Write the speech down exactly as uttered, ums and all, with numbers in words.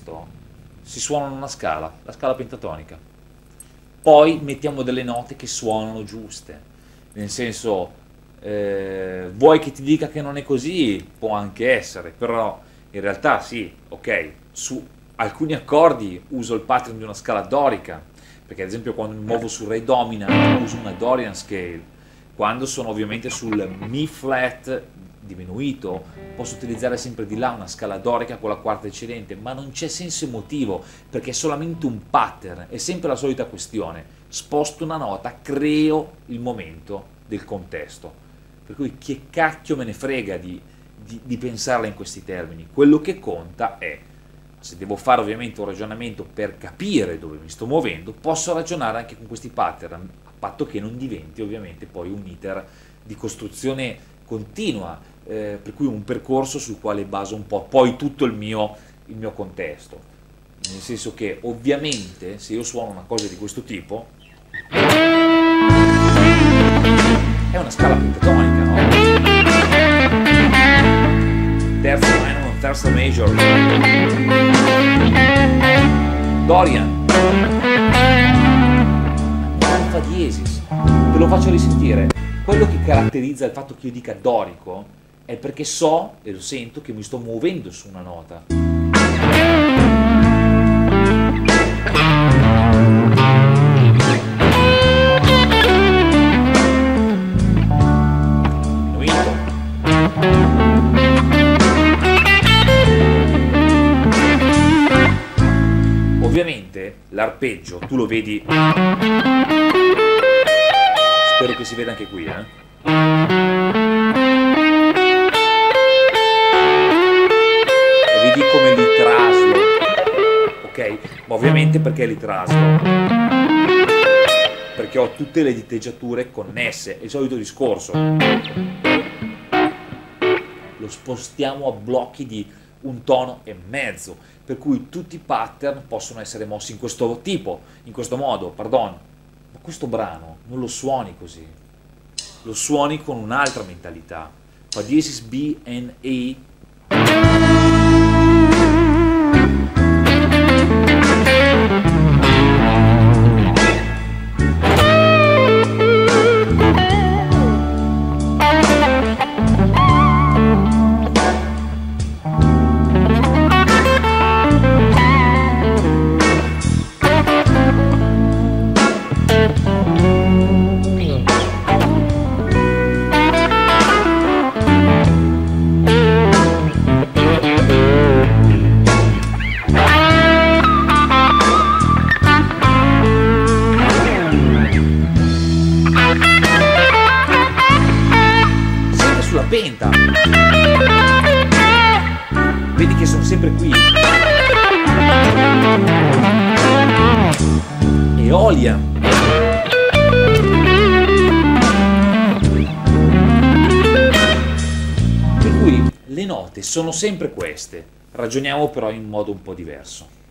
contesto si suonano una scala, la scala pentatonica. Poi mettiamo delle note che suonano giuste, nel senso, eh, vuoi che ti dica che non è così? Può anche essere, però in realtà sì, ok, su alcuni accordi uso il pattern di una scala dorica, perché ad esempio quando mi muovo sul Re dominant uso una Dorian scale, quando sono ovviamente sul Mi flat diminuito posso utilizzare sempre di là una scala dorica con la quarta eccedente, ma non c'è senso emotivo perché è solamente un pattern, è sempre la solita questione, sposto una nota, creo il momento del contesto, per cui che cacchio me ne frega di, di, di pensarla in questi termini, quello che conta è, se devo fare ovviamente un ragionamento per capire dove mi sto muovendo, posso ragionare anche con questi pattern, a patto che non diventi ovviamente poi un iter di costruzione continua, eh, per cui un percorso sul quale baso un po' poi tutto il mio, il mio contesto, nel senso che ovviamente se io suono una cosa di questo tipo è una scala pentatonica, no? Terzo minor, un terzo major, Dorian, non fa diesis, te lo faccio risentire. Quello che caratterizza il fatto che io dica dorico è perché so e lo sento che mi sto muovendo su una nota. Ovviamente l'arpeggio tu lo vedi, spero che si veda anche qui, eh? E vedi come li traslo, ok? Ma ovviamente perché li traslo? Perché ho tutte le diteggiature connesse, è il solito discorso. Lo spostiamo a blocchi di un tono e mezzo, per cui tutti i pattern possono essere mossi in questo tipo, in questo modo, pardon. Ma questo brano non lo suoni così, lo suoni con un'altra mentalità. Fa diesis B and A. Penta, vedi che sono sempre qui. Eolia, per cui le note sono sempre queste, ragioniamo però in modo un po' diverso.